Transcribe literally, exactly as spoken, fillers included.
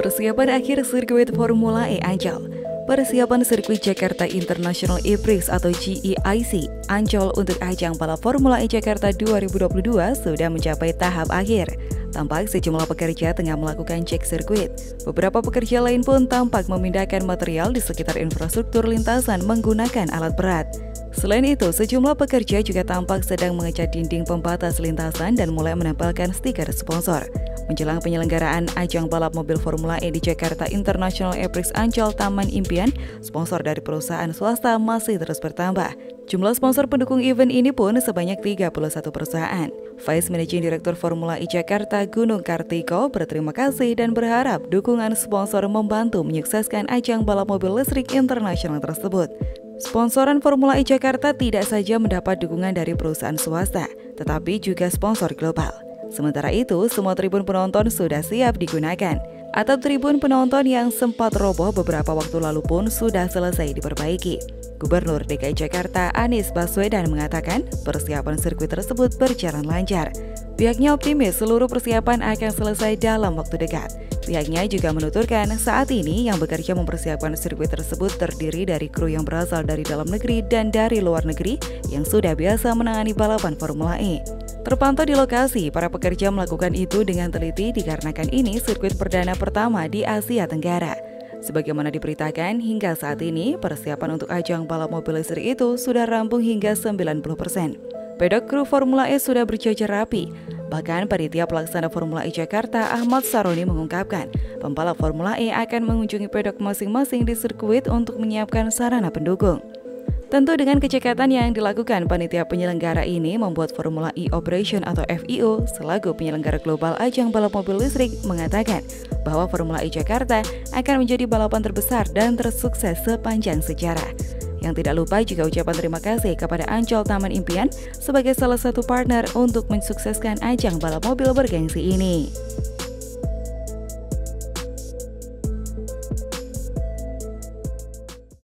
Persiapan akhir sirkuit Formula E Ancol. Persiapan sirkuit Jakarta International E-Prix atau G I I C Ancol untuk ajang balap Formula E Jakarta dua ribu dua puluh dua sudah mencapai tahap akhir. Tampak sejumlah pekerja tengah melakukan cek sirkuit. Beberapa pekerja lain pun tampak memindahkan material di sekitar infrastruktur lintasan menggunakan alat berat. Selain itu, sejumlah pekerja juga tampak sedang mengecat dinding pembatas lintasan dan mulai menempelkan stiker sponsor. Menjelang penyelenggaraan ajang balap mobil Formula E di Jakarta International E-Prix Ancol Taman Impian, sponsor dari perusahaan swasta masih terus bertambah. Jumlah sponsor pendukung event ini pun sebanyak tiga puluh satu perusahaan. Vice Managing Director Formula E Jakarta Gunung Kartiko berterima kasih dan berharap dukungan sponsor membantu menyukseskan ajang balap mobil listrik internasional tersebut. Sponsoran Formula E Jakarta tidak saja mendapat dukungan dari perusahaan swasta, tetapi juga sponsor global. Sementara itu, semua tribun penonton sudah siap digunakan. Atap tribun penonton yang sempat roboh beberapa waktu lalu pun sudah selesai diperbaiki. Gubernur D K I Jakarta Anies Baswedan mengatakan persiapan sirkuit tersebut berjalan lancar. Pihaknya optimis seluruh persiapan akan selesai dalam waktu dekat. Pihaknya juga menuturkan saat ini yang bekerja mempersiapkan sirkuit tersebut terdiri dari kru yang berasal dari dalam negeri dan dari luar negeri yang sudah biasa menangani balapan Formula E. Terpantau di lokasi, para pekerja melakukan itu dengan teliti dikarenakan ini sirkuit perdana pertama di Asia Tenggara. Sebagaimana diberitakan, hingga saat ini persiapan untuk ajang balap mobil listrik itu sudah rampung hingga sembilan puluh persen. Pedok kru Formula E sudah berjajar rapi. Bahkan panitia pelaksana Formula E Jakarta Ahmad Saroni mengungkapkan, pembalap Formula E akan mengunjungi pedok masing-masing di sirkuit untuk menyiapkan sarana pendukung. Tentu dengan kecekatan yang dilakukan panitia penyelenggara ini membuat Formula E Operation atau F I O selaku penyelenggara global ajang balap mobil listrik mengatakan bahwa Formula E Jakarta akan menjadi balapan terbesar dan tersukses sepanjang sejarah. Yang tidak lupa juga ucapan terima kasih kepada Ancol Taman Impian sebagai salah satu partner untuk mensukseskan ajang balap mobil bergengsi ini.